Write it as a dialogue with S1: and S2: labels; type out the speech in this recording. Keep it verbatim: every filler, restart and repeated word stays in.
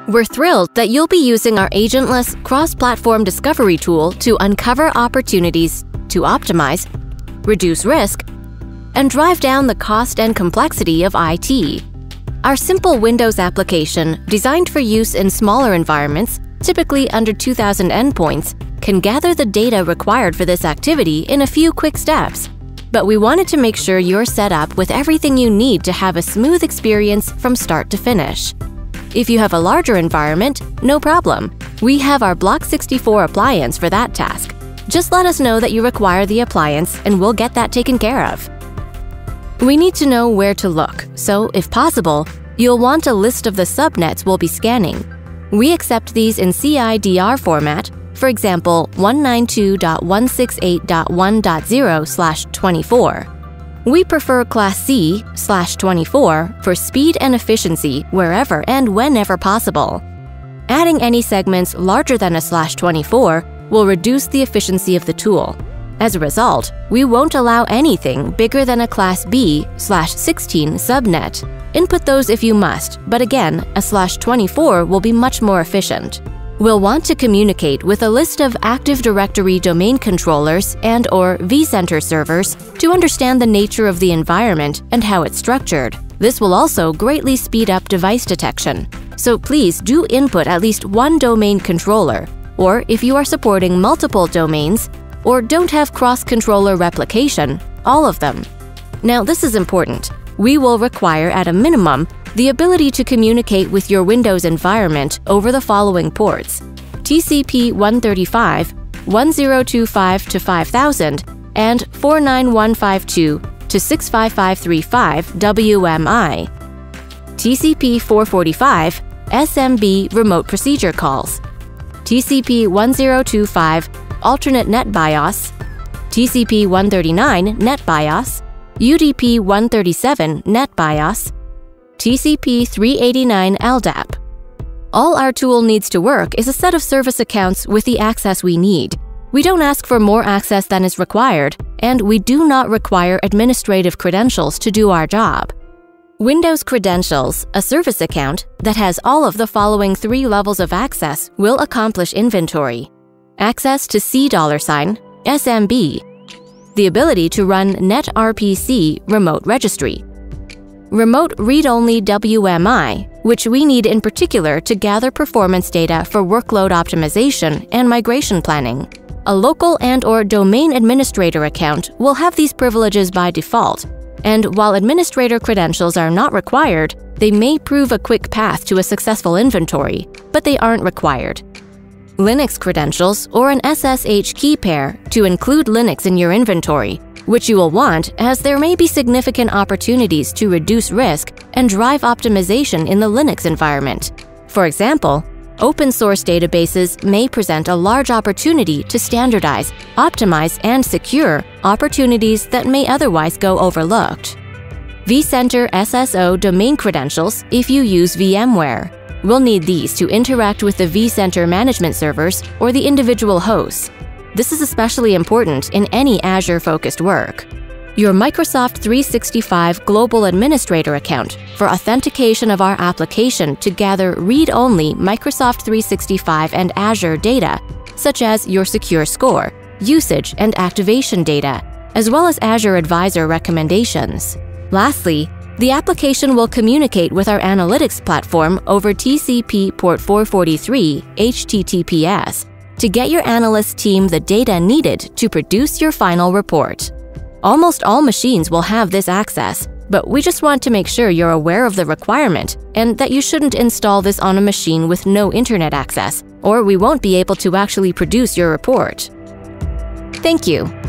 S1: We're thrilled that you'll be using our agentless cross-platform discovery tool to uncover opportunities to optimize, reduce risk, and drive down the cost and complexity of I T. Our simple Windows application, designed for use in smaller environments, typically under two thousand endpoints, can gather the data required for this activity in a few quick steps. But we wanted to make sure you're set up with everything you need to have a smooth experience from start to finish. If you have a larger environment, no problem. We have our Block sixty-four appliance for that task. Just let us know that you require the appliance and we'll get that taken care of. We need to know where to look, so if possible, you'll want a list of the subnets we'll be scanning. We accept these in C I D R format, for example, one ninety-two dot one sixty-eight dot one dot zero slash twenty-four. We prefer Class C slash twenty-four for speed and efficiency wherever and whenever possible. Adding any segments larger than a slash twenty-four will reduce the efficiency of the tool. As a result, we won't allow anything bigger than a Class B slash sixteen subnet. Input those if you must, but again, a slash twenty-four will be much more efficient. We'll want to communicate with a list of Active Directory domain controllers and or vCenter servers to understand the nature of the environment and how it's structured. This will also greatly speed up device detection. So please do input at least one domain controller, or if you are supporting multiple domains, or don't have cross-controller replication, all of them. Now this is important. We will require at a minimum the ability to communicate with your Windows environment over the following ports: T C P one thirty-five, one zero two five to five thousand, and four nine one five two to six five five three five W M I, T C P four forty-five, S M B remote procedure calls, T C P one zero two five, alternate net BIOS, T C P one thirty-nine net BIOS, U D P one thirty-seven net BIOS, T C P three eighty-nine L D A P. All our tool needs to work is a set of service accounts with the access we need. We don't ask for more access than is required, and we do not require administrative credentials to do our job. Windows Credentials, a service account that has all of the following three levels of access, will accomplish inventory: access to C dollar sign, S M B, the ability to run NetRPC remote registry, remote read-only W M I, which we need in particular to gather performance data for workload optimization and migration planning. A local and or domain administrator account will have these privileges by default, and while administrator credentials are not required, they may prove a quick path to a successful inventory, but they aren't required. Linux credentials or an S S H key pair to include Linux in your inventory, which you will want as there may be significant opportunities to reduce risk and drive optimization in the Linux environment. For example, open source databases may present a large opportunity to standardize, optimize, and secure opportunities that may otherwise go overlooked. vCenter S S O domain credentials if you use VMware. We'll need these to interact with the vCenter management servers or the individual hosts. This is especially important in any Azure-focused work. Your Microsoft three sixty-five Global Administrator account for authentication of our application to gather read-only Microsoft three sixty-five and Azure data, such as your secure score, usage, and activation data, as well as Azure Advisor recommendations. Lastly, the application will communicate with our analytics platform over T C P port four forty-three H T T P S to get your analyst team the data needed to produce your final report. Almost all machines will have this access, but we just want to make sure you're aware of the requirement and that you shouldn't install this on a machine with no internet access, or we won't be able to actually produce your report. Thank you.